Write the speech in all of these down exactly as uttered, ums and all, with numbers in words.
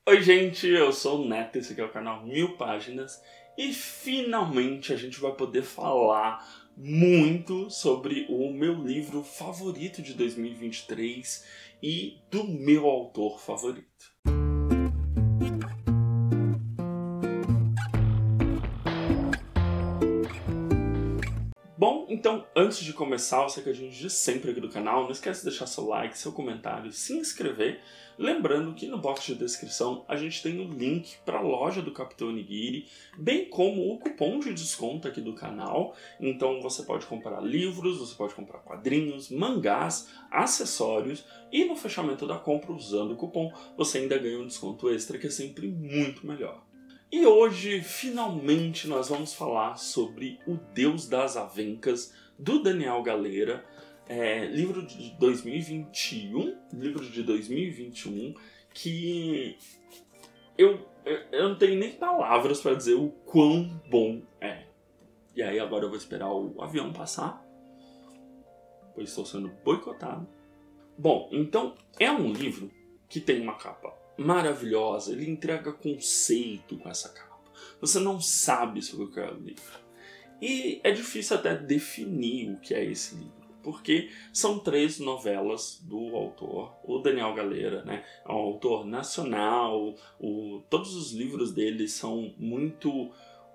Oi gente, eu sou o Neto, esse aqui é o canal Mil Páginas e finalmente a gente vai poder falar muito sobre o meu livro favorito de dois mil e vinte e três e do meu autor favorito. Bom, então antes de começar, eu sei que a gente diz sempre aqui do canal, não esquece de deixar seu like, seu comentário, se inscrever. Lembrando que no box de descrição a gente tem o link para a loja do Capitão Onigiri, bem como o cupom de desconto aqui do canal. Então você pode comprar livros, você pode comprar quadrinhos, mangás, acessórios e no fechamento da compra usando o cupom você ainda ganha um desconto extra que é sempre muito melhor. E hoje, finalmente, nós vamos falar sobre O Deus das Avencas, do Daniel Galera, é, livro de dois mil e vinte e um, livro de dois mil e vinte e um, que eu, eu não tenho nem palavras para dizer o quão bom é. E aí agora eu vou esperar o avião passar, pois estou sendo boicotado. Bom, então é um livro que tem uma capa maravilhosa, ele entrega conceito com essa capa. Você não sabe sobre o que é o livro. E é difícil até definir o que é esse livro, porque são três novelas do autor, o Daniel Galera, né? É um autor nacional, o, todos os livros dele são muito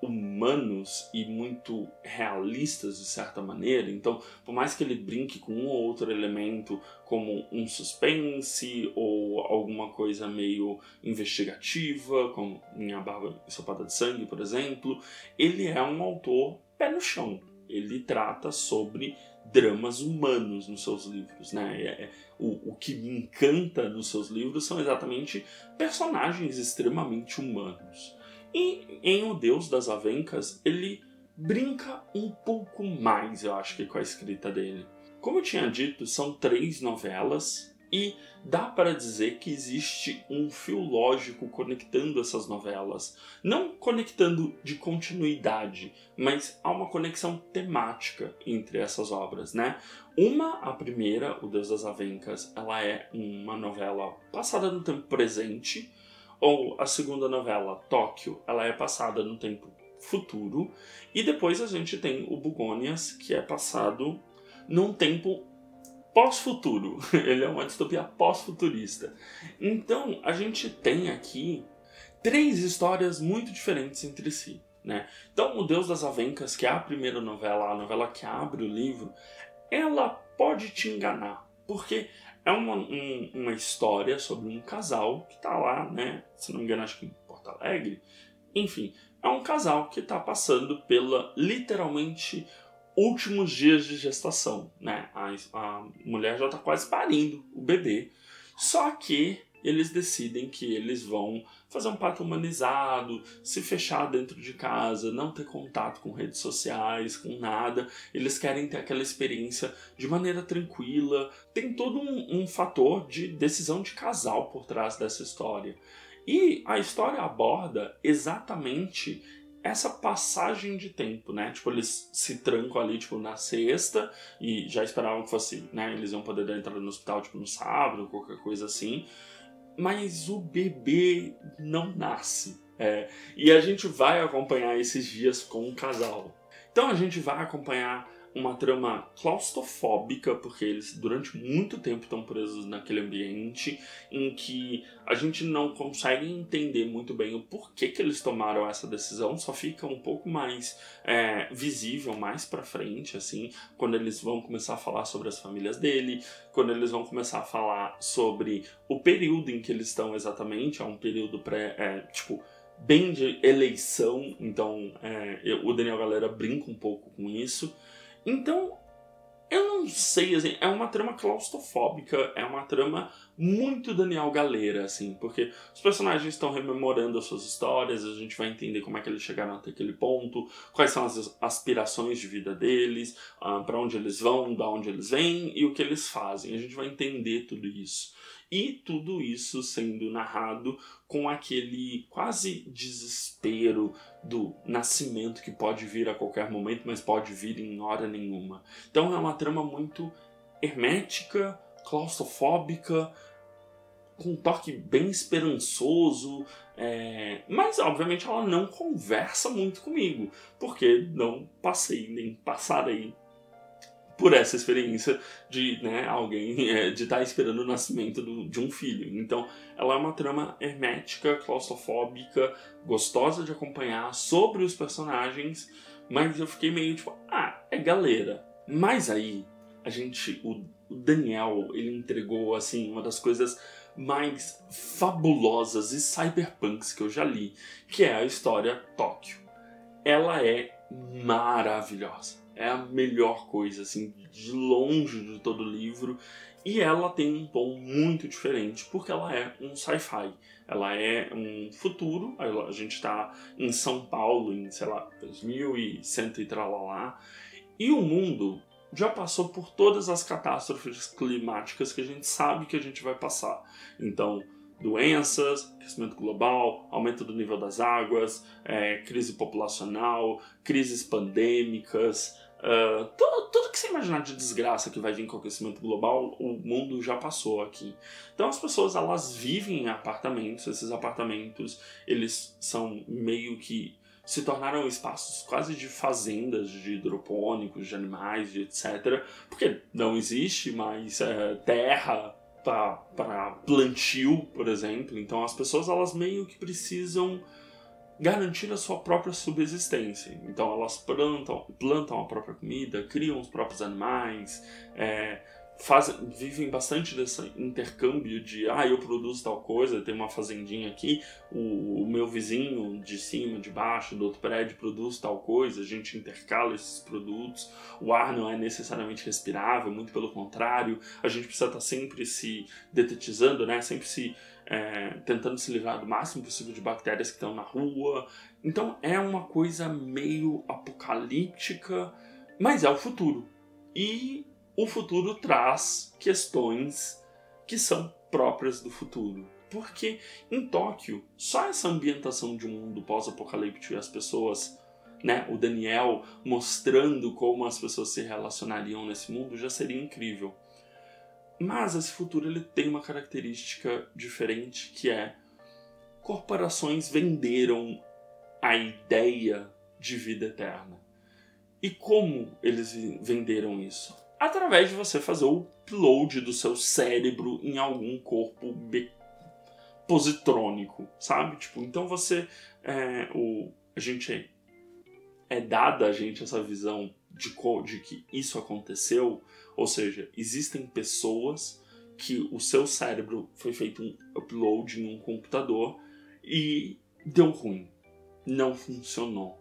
humanos e muito realistas de certa maneira. Então, por mais que ele brinque com um ou outro elemento como um suspense ou alguma coisa meio investigativa, como em A Barba Ensopada de Sangue, por exemplo, ele é um autor pé no chão. Ele trata sobre dramas humanos nos seus livros, né? É, é, o, o que me encanta nos seus livros são exatamente personagens extremamente humanos. E em O Deus das Avencas, ele brinca um pouco mais, eu acho que com a escrita dele. Como eu tinha dito, são três novelas e dá para dizer que existe um fio lógico conectando essas novelas. Não conectando de continuidade, mas há uma conexão temática entre essas obras, né? Uma, a primeira, O Deus das Avencas, ela é uma novela passada no tempo presente, ou a segunda novela, Tóquio, ela é passada no tempo futuro. E depois a gente tem o Bugônias, que é passado num tempo pós-futuro. Ele é uma distopia pós-futurista. Então a gente tem aqui três histórias muito diferentes entre si, né? Então O Deus das Avencas, que é a primeira novela, a novela que abre o livro, ela pode te enganar, porque é uma, um, uma história sobre um casal que está lá, né? Se não me engano, acho que em Porto Alegre. Enfim, é um casal que está passando pela, literalmente, últimos dias de gestação, né? A, a mulher já está quase parindo o bebê. Só que eles decidem que eles vão fazer um parto humanizado, se fechar dentro de casa, não ter contato com redes sociais, com nada. Eles querem ter aquela experiência de maneira tranquila. Tem todo um, um fator de decisão de casal por trás dessa história. E a história aborda exatamente essa passagem de tempo, né? Tipo, eles se trancam ali, tipo, na sexta e já esperavam que fosse, né? Eles iam poder dar entrada no hospital, tipo, no sábado, qualquer coisa assim. Mas o bebê não nasce. É, e a gente vai acompanhar esses dias com um casal. Então a gente vai acompanhar uma trama claustrofóbica, porque eles durante muito tempo estão presos naquele ambiente em que a gente não consegue entender muito bem o porquê que eles tomaram essa decisão, só fica um pouco mais é, visível mais pra frente, assim, quando eles vão começar a falar sobre as famílias dele, quando eles vão começar a falar sobre o período em que eles estão exatamente, é um período pré, é, tipo, bem de eleição, então é, eu, o Daniel Galera brinca um pouco com isso. Então, eu não sei, assim, é uma trama claustrofóbica, é uma trama muito Daniel Galera, assim, porque os personagens estão rememorando as suas histórias, a gente vai entender como é que eles chegaram até aquele ponto, quais são as aspirações de vida deles, uh, para onde eles vão, da onde eles vêm e o que eles fazem. A gente vai entender tudo isso. E tudo isso sendo narrado com aquele quase desespero do nascimento que pode vir a qualquer momento, mas pode vir em hora nenhuma. Então é uma trama muito hermética, claustrofóbica, com um toque bem esperançoso, é... mas obviamente ela não conversa muito comigo, porque não passei nem passarei por essa experiência de, né, alguém é, de estar esperando o nascimento do, de um filho. Então ela é uma trama hermética, claustrofóbica, gostosa de acompanhar, sobre os personagens, mas eu fiquei meio tipo, ah, é galera. Mas aí a gente, o Daniel, ele entregou assim uma das coisas mais fabulosas e cyberpunks que eu já li, que é a história Tóquio. Ela é maravilhosa. É a melhor coisa, assim, de longe de todo o livro. E ela tem um tom muito diferente, porque ela é um sci-fi. Ela é um futuro, a gente está em São Paulo, em, sei lá, dois mil e cem e tralalá. E o mundo já passou por todas as catástrofes climáticas que a gente sabe que a gente vai passar. Então, doenças, aquecimento global, aumento do nível das águas, é, crise populacional, crises pandêmicas, uh, tudo, tudo que você imaginar de desgraça que vai vir com o aquecimento global, o mundo já passou aqui. Então as pessoas, elas vivem em apartamentos, esses apartamentos, eles são meio que se tornaram espaços quase de fazendas de hidropônicos, de animais, de etcétera. Porque não existe mais é, terra para plantio, por exemplo. Então as pessoas, elas meio que precisam garantir a sua própria subsistência. Então elas plantam, plantam a própria comida, criam os próprios animais, é, fazem, vivem bastante desse intercâmbio de ah, eu produzo tal coisa, tem uma fazendinha aqui, o, o meu vizinho de cima, de baixo, do outro prédio produz tal coisa, a gente intercala esses produtos, o ar não é necessariamente respirável, muito pelo contrário, a gente precisa estar sempre se detetizando, né? Sempre se é, tentando se livrar do máximo possível de bactérias que estão na rua. Então é uma coisa meio apocalíptica, mas é o futuro. E o futuro traz questões que são próprias do futuro. Porque em Tóquio, só essa ambientação de um mundo pós-apocalíptico e as pessoas, né, o Daniel mostrando como as pessoas se relacionariam nesse mundo já seria incrível. Mas esse futuro, ele tem uma característica diferente, que é corporações venderam a ideia de vida eterna. E como eles venderam isso? Através de você fazer o upload do seu cérebro em algum corpo positrônico, sabe? Tipo, então você, é, o, a gente é dada a gente essa visão de, de que isso aconteceu, ou seja, existem pessoas que o seu cérebro foi feito um upload em um computador e deu ruim, não funcionou.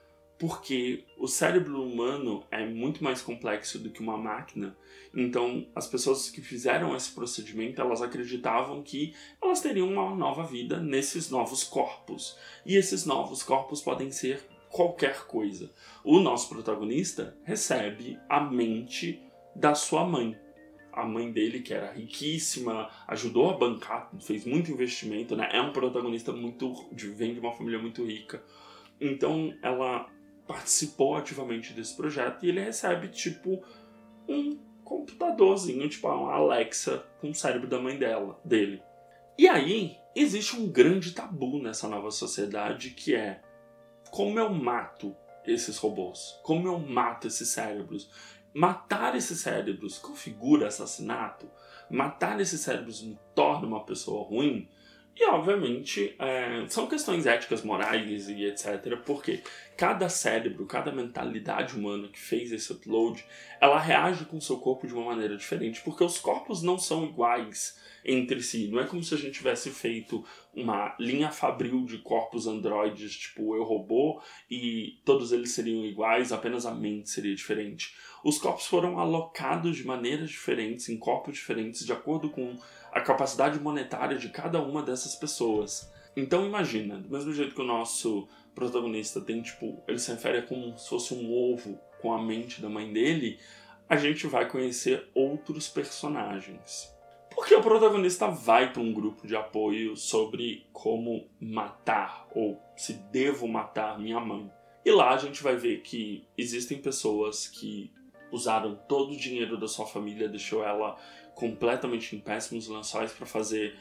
Porque o cérebro humano é muito mais complexo do que uma máquina. Então, as pessoas que fizeram esse procedimento, elas acreditavam que elas teriam uma nova vida nesses novos corpos. E esses novos corpos podem ser qualquer coisa. O nosso protagonista recebe a mente da sua mãe. A mãe dele, que era riquíssima, ajudou a bancar, fez muito investimento, né? É um protagonista muito... vem de uma família muito rica. Então, ela participou ativamente desse projeto e ele recebe, tipo, um computadorzinho, tipo uma Alexa com o cérebro da mãe dela, dele. E aí, existe um grande tabu nessa nova sociedade, que é: como eu mato esses robôs? Como eu mato esses cérebros? Matar esses cérebros configura assassinato? Matar esses cérebros me torna uma pessoa ruim? E, obviamente, é, são questões éticas, morais e etcétera. Porque cada cérebro, cada mentalidade humana que fez esse upload, ela reage com o seu corpo de uma maneira diferente, porque os corpos não são iguais entre si. Não é como se a gente tivesse feito uma linha fabril de corpos androides, tipo Eu, Robô, e todos eles seriam iguais, apenas a mente seria diferente. Os corpos foram alocados de maneiras diferentes, em corpos diferentes, de acordo com a capacidade monetária de cada uma dessas pessoas. Então imagina, do mesmo jeito que o nosso protagonista tem, tipo, ele se refere a como se fosse um ovo com a mente da mãe dele, a gente vai conhecer outros personagens. Porque o protagonista vai para um grupo de apoio sobre como matar, ou se devo matar minha mãe. E lá a gente vai ver que existem pessoas que usaram todo o dinheiro da sua família, deixou ela completamente em péssimos lençóis para fazer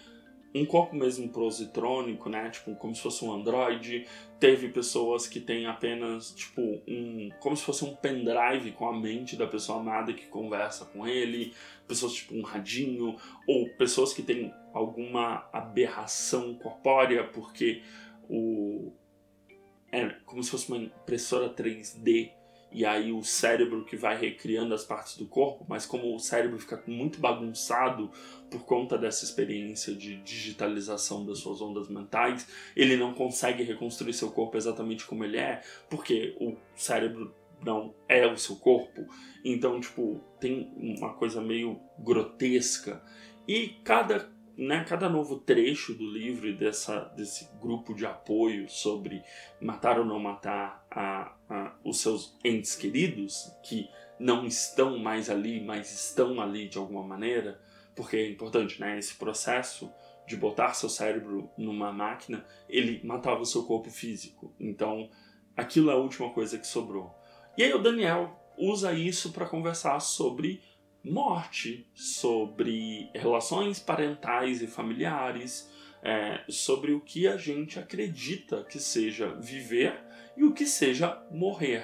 um corpo mesmo positrônico, né? Tipo, como se fosse um androide. Teve pessoas que têm apenas, tipo, um... como se fosse um pendrive com a mente da pessoa amada que conversa com ele. Pessoas, tipo, um radinho. Ou pessoas que têm alguma aberração corpórea, porque o... é como se fosse uma impressora três D. E aí o cérebro que vai recriando as partes do corpo, mas como o cérebro fica muito bagunçado por conta dessa experiência de digitalização das suas ondas mentais, ele não consegue reconstruir seu corpo exatamente como ele é, porque o cérebro não é o seu corpo. Então, tipo, tem uma coisa meio grotesca. E cada... Né, cada novo trecho do livro e dessa, desse grupo de apoio sobre matar ou não matar a, a, os seus entes queridos, que não estão mais ali, mas estão ali de alguma maneira, porque é importante, né, esse processo de botar seu cérebro numa máquina, ele matava o seu corpo físico. Então, aquilo é a última coisa que sobrou. E aí o Daniel usa isso para conversar sobre morte, sobre relações parentais e familiares, é, sobre o que a gente acredita que seja viver e o que seja morrer.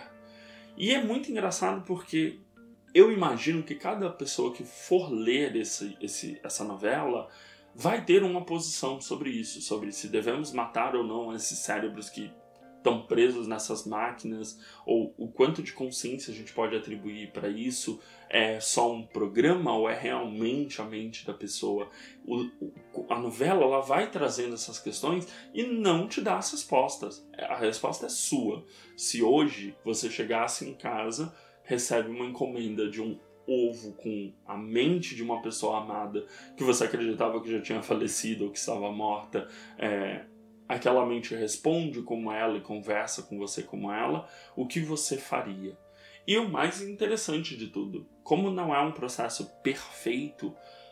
E é muito engraçado porque eu imagino que cada pessoa que for ler esse, esse, essa novela vai ter uma posição sobre isso, sobre se devemos matar ou não esses cérebros que estão presos nessas máquinas, ou o quanto de consciência a gente pode atribuir para isso. É só um programa ou é realmente a mente da pessoa? O, o, a novela ela vai trazendo essas questões e não te dá as respostas. A resposta é sua. Se hoje você chegasse em casa, recebe uma encomenda de um ovo com a mente de uma pessoa amada que você acreditava que já tinha falecido ou que estava morta, é, aquela mente responde como ela e conversa com você como ela, o que você faria? E o mais interessante de tudo, como não é um processo perfeito,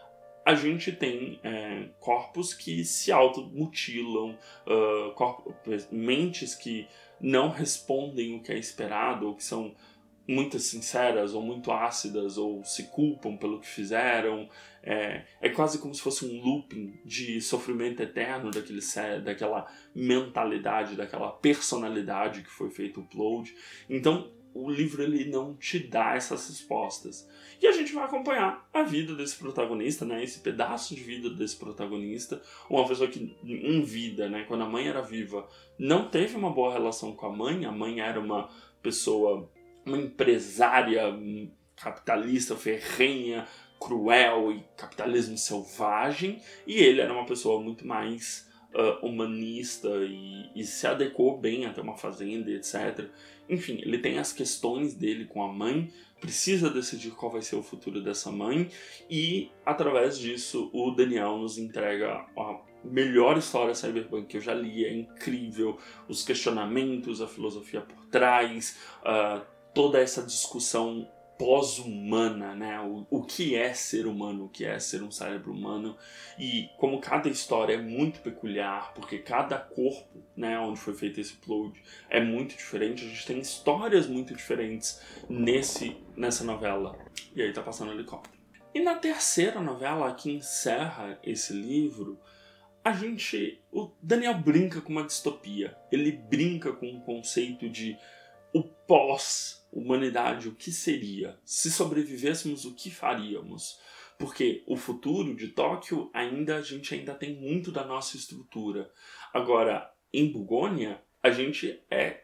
a gente tem é, corpos que se automutilam, uh, corpos, mentes que não respondem o que é esperado, ou que são muito sinceras, ou muito ácidas, ou se culpam pelo que fizeram. É, é quase como se fosse um looping de sofrimento eterno daquele, daquela mentalidade, daquela personalidade que foi feito o upload. Então, o livro ele não te dá essas respostas. E a gente vai acompanhar a vida desse protagonista, né? Esse pedaço de vida desse protagonista. Uma pessoa que, em vida, né? Quando a mãe era viva, não teve uma boa relação com a mãe. A mãe era uma pessoa... uma empresária capitalista ferrenha, cruel e capitalismo selvagem, e ele era uma pessoa muito mais uh, humanista e, e se adequou bem a ter uma fazenda, etcétera. Enfim, ele tem as questões dele com a mãe, precisa decidir qual vai ser o futuro dessa mãe, e através disso o Daniel nos entrega a melhor história cyberpunk que eu já li. É incrível, os questionamentos, a filosofia por trás, uh, toda essa discussão pós-humana, né? O, o que é ser humano, o que é ser um cérebro humano, e como cada história é muito peculiar, porque cada corpo, né, onde foi feito esse upload é muito diferente, a gente tem histórias muito diferentes nesse, nessa novela. E aí tá passando o helicóptero. E na terceira novela, que encerra esse livro, a gente... o Daniel brinca com uma distopia. Ele brinca com um conceito de o pós-humanidade, o que seria? Se sobrevivêssemos, o que faríamos? Porque o futuro de Tóquio, ainda a gente ainda tem muito da nossa estrutura. Agora, em Bugônia, a gente é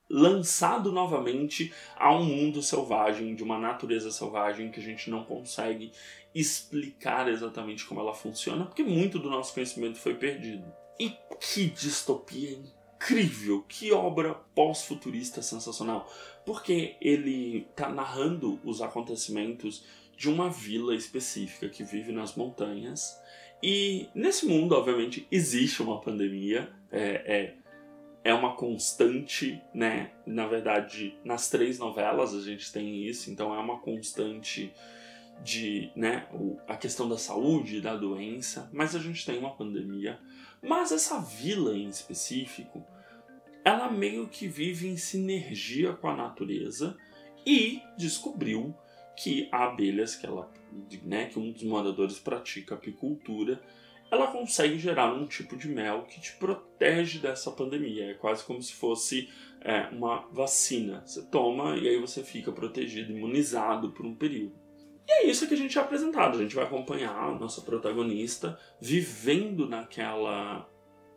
lançado novamente a um mundo selvagem, de uma natureza selvagem que a gente não consegue explicar exatamente como ela funciona, porque muito do nosso conhecimento foi perdido. E que distopia incrível! Incrível, que obra pós-futurista sensacional, porque ele está narrando os acontecimentos de uma vila específica que vive nas montanhas, e nesse mundo, obviamente, existe uma pandemia, é, é, é uma constante, né? Na verdade, nas três novelas a gente tem isso, então é uma constante de, né, a questão da saúde, da doença, mas a gente tem uma pandemia. Mas essa vila em específico, ela meio que vive em sinergia com a natureza e descobriu que há abelhas, que, ela, né, que um dos moradores pratica apicultura, ela consegue gerar um tipo de mel que te protege dessa pandemia. É quase como se fosse é, uma vacina. Você toma e aí você fica protegido, imunizado por um período. E é isso que a gente é apresentado. A gente vai acompanhar a nossa protagonista vivendo naquela...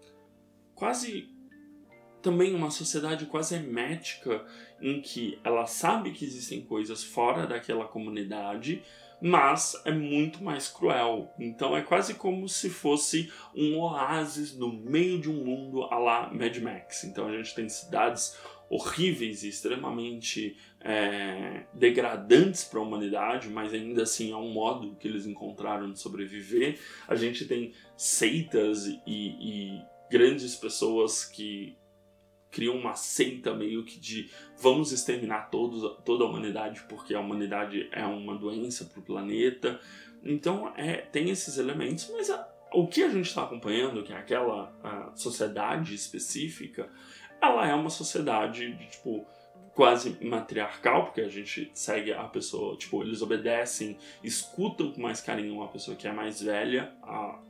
quase... também uma sociedade quase hermética em que ela sabe que existem coisas fora daquela comunidade, mas é muito mais cruel. Então é quase como se fosse um oásis no meio de um mundo à la Mad Max. Então a gente tem cidades horríveis e extremamente é, degradantes para a humanidade, mas ainda assim é um modo que eles encontraram de sobreviver. A gente tem seitas e, e grandes pessoas que criam uma seita meio que de vamos exterminar todos, toda a humanidade porque a humanidade é uma doença para o planeta. Então é, tem esses elementos, mas a, o que a gente está acompanhando, que é aquela a sociedade específica, ela é uma sociedade de, tipo, quase matriarcal, porque a gente segue a pessoa, tipo, eles obedecem, escutam com mais carinho uma pessoa que é mais velha, a,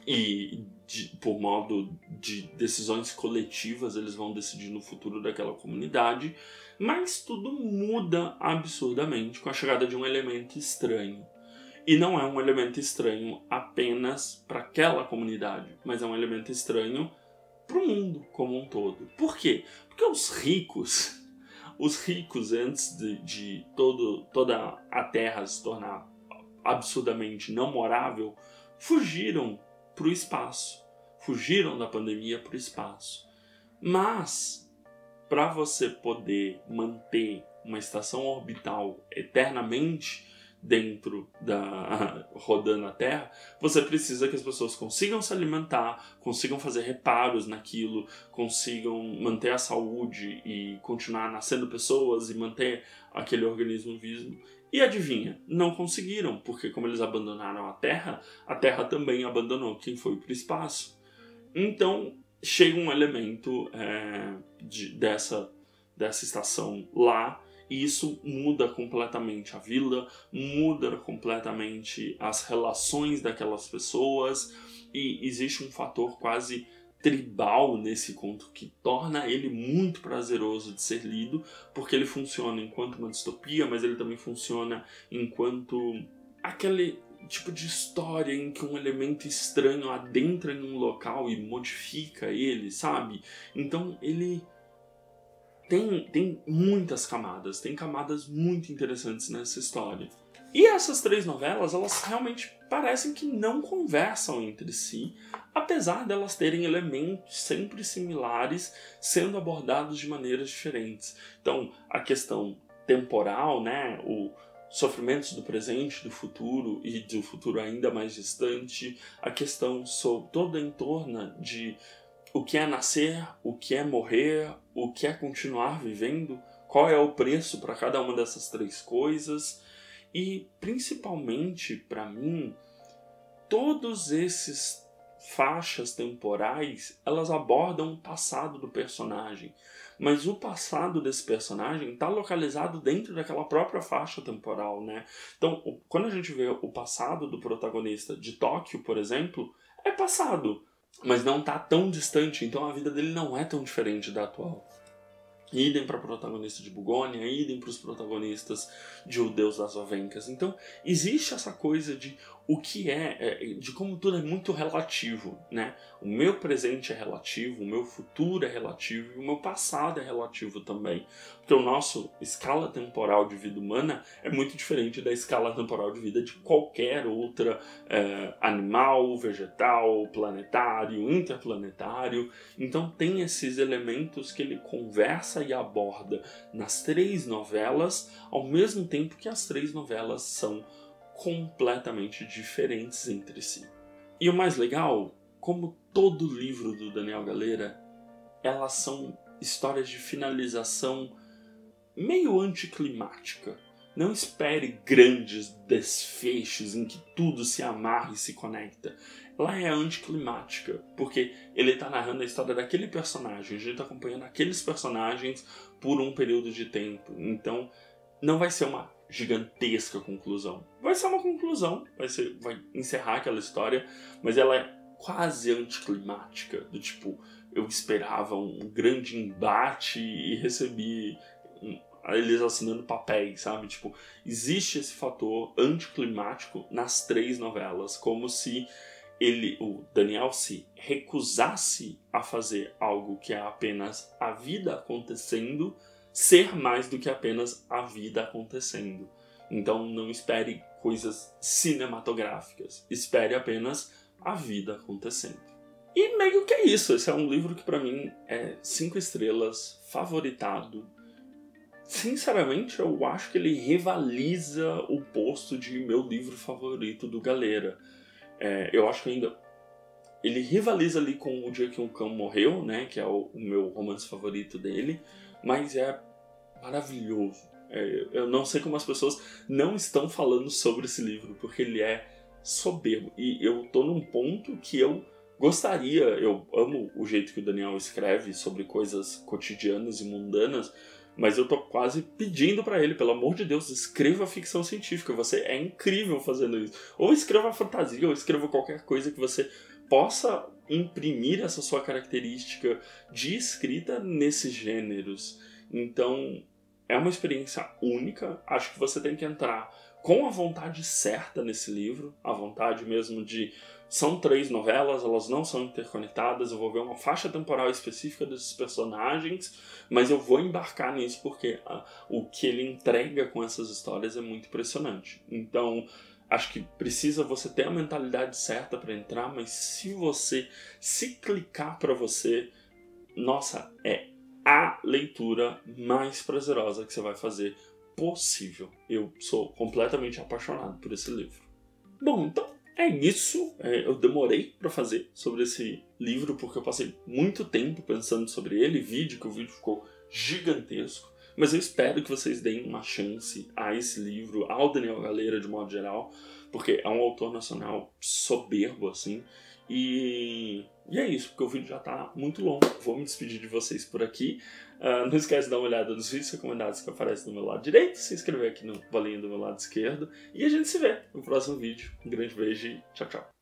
e de, por modo de decisões coletivas eles vão decidir no futuro daquela comunidade, mas tudo muda absurdamente com a chegada de um elemento estranho. E não é um elemento estranho apenas para aquela comunidade, mas é um elemento estranho para o mundo como um todo. Por quê? Porque os ricos, os ricos antes de, de todo, toda a Terra se tornar absurdamente não morável, fugiram para o espaço. Fugiram da pandemia para o espaço. Mas, para você poder manter uma estação orbital eternamente dentro da rodando a Terra, você precisa que as pessoas consigam se alimentar, consigam fazer reparos naquilo, consigam manter a saúde e continuar nascendo pessoas e manter aquele organismo vivo. E adivinha, não conseguiram, porque como eles abandonaram a Terra, a Terra também abandonou quem foi para o espaço. Então chega um elemento é, de, dessa, dessa estação lá, e isso muda completamente a vila, muda completamente as relações daquelas pessoas, e existe um fator quase tribal nesse conto que torna ele muito prazeroso de ser lido, porque ele funciona enquanto uma distopia, mas ele também funciona enquanto aquele tipo de história em que um elemento estranho adentra em um local e modifica ele, sabe? Então ele tem, tem muitas camadas, tem camadas muito interessantes nessa história. E essas três novelas, elas realmente parecem que não conversam entre si, apesar delas terem elementos sempre similares sendo abordados de maneiras diferentes. Então, a questão temporal, né, o sofrimentos do presente, do futuro e do futuro ainda mais distante, a questão sobre toda em torno de o que é nascer, o que é morrer, o que é continuar vivendo, qual é o preço para cada uma dessas três coisas. E, principalmente, para mim, todos esses faixas temporais, elas abordam o passado do personagem. Mas o passado desse personagem está localizado dentro daquela própria faixa temporal, né? Então, quando a gente vê o passado do protagonista de Tóquio, por exemplo, é passado, mas não está tão distante, então a vida dele não é tão diferente da atual. Idem para a protagonista de Bugônia, idem para os protagonistas de O Deus das Avencas. Então, existe essa coisa de o que é, de como tudo é muito relativo, né? O meu presente é relativo, o meu futuro é relativo e o meu passado é relativo também. Porque o nosso escala temporal de vida humana é muito diferente da escala temporal de vida de qualquer outra é, animal, vegetal, planetário, interplanetário. Então tem esses elementos que ele conversa e aborda nas três novelas, ao mesmo tempo que as três novelas são completamente diferentes entre si. E o mais legal, como todo livro do Daniel Galera, elas são histórias de finalização meio anticlimática. Não espere grandes desfechos em que tudo se amarra e se conecta. Ela é anticlimática, porque ele está narrando a história daquele personagem, a gente está acompanhando aqueles personagens por um período de tempo. Então, não vai ser uma gigantesca conclusão. Vai ser uma conclusão, vai, ser, vai encerrar aquela história, mas ela é quase anticlimática, do tipo, eu esperava um grande embate e recebi um, eles assinando papéis, sabe? Tipo, existe esse fator anticlimático nas três novelas, como se ele, o Daniel, se recusasse a fazer algo que é apenas a vida acontecendo, ser mais do que apenas a vida acontecendo. Então não espere coisas cinematográficas, espere apenas a vida acontecendo. E meio que é isso, esse é um livro que pra mim é cinco estrelas, favoritado. Sinceramente, eu acho que ele rivaliza o posto de meu livro favorito do Galera. É, eu acho que ainda ele rivaliza ali com O Dia que um Cão Morreu, né, que é o, o meu romance favorito dele, mas é maravilhoso. É, eu não sei como as pessoas não estão falando sobre esse livro, porque ele é soberbo. E eu tô num ponto que eu gostaria, eu amo o jeito que o Daniel escreve sobre coisas cotidianas e mundanas, mas eu tô quase pedindo pra ele, pelo amor de Deus, escreva ficção científica. Você é incrível fazendo isso. Ou escreva fantasia, ou escreva qualquer coisa que você possa imprimir essa sua característica de escrita nesses gêneros. Então, é uma experiência única. Acho que você tem que entrar com a vontade certa nesse livro, a vontade mesmo de... São três novelas, elas não são interconectadas, eu vou ver uma faixa temporal específica desses personagens, mas eu vou embarcar nisso porque ah, o que ele entrega com essas histórias é muito impressionante. Então, acho que precisa você ter a mentalidade certa para entrar, mas se você se clicar para você, nossa, é a leitura mais prazerosa que você vai fazer possível. Eu sou completamente apaixonado por esse livro. Bom, então é isso. É, eu demorei para fazer sobre esse livro porque eu passei muito tempo pensando sobre ele, vídeo que o vídeo ficou gigantesco, mas eu espero que vocês deem uma chance a esse livro, ao Daniel Galera de modo geral, porque é um autor nacional soberbo, assim, e, e é isso, porque o vídeo já tá muito longo. Vou me despedir de vocês por aqui. Uh, não esquece de dar uma olhada nos vídeos recomendados que aparecem do meu lado direito, se inscrever aqui no bolinho do meu lado esquerdo, e a gente se vê no próximo vídeo. Um grande beijo e tchau, tchau.